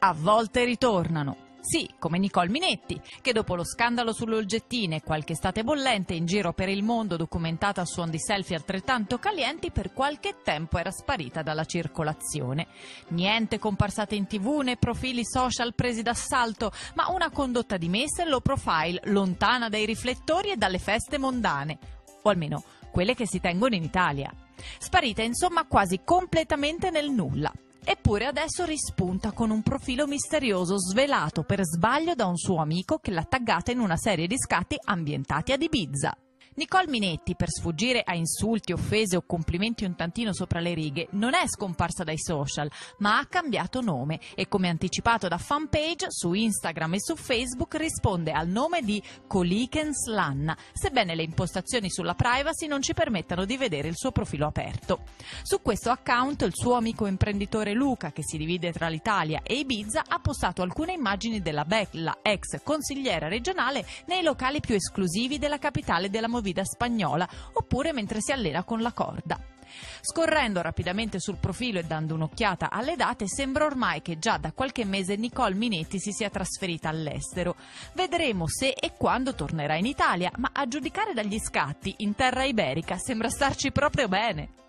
a volte ritornano. Sì, come Nicole Minetti, che dopo lo scandalo sulle olgettine e qualche estate bollente in giro per il mondo documentata a suon di selfie altrettanto calienti, per qualche tempo era sparita dalla circolazione. Niente comparsate in TV né profili social presi d'assalto, ma una condotta dimessa e low profile, lontana dai riflettori e dalle feste mondane, o almeno quelle che si tengono in Italia. Sparita insomma quasi completamente nel nulla. Eppure adesso rispunta con un profilo misterioso svelato per sbaglio da un suo amico che l'ha taggata in una serie di scatti ambientati ad Ibiza. Nicole Minetti, per sfuggire a insulti, offese o complimenti un tantino sopra le righe, non è scomparsa dai social, ma ha cambiato nome e, come anticipato da fanpage, su Instagram e su Facebook risponde al nome di Colikens Lanna, sebbene le impostazioni sulla privacy non ci permettano di vedere il suo profilo aperto. Su questo account il suo amico imprenditore Luca, che si divide tra l'Italia e Ibiza, ha postato alcune immagini della bella ex consigliera regionale nei locali più esclusivi della capitale della movida spagnola, oppure mentre si allena con la corda. Scorrendo rapidamente sul profilo e dando un'occhiata alle date, sembra ormai che già da qualche mese Nicole Minetti si sia trasferita all'estero. Vedremo se e quando tornerà in Italia, ma a giudicare dagli scatti in terra iberica sembra starci proprio bene.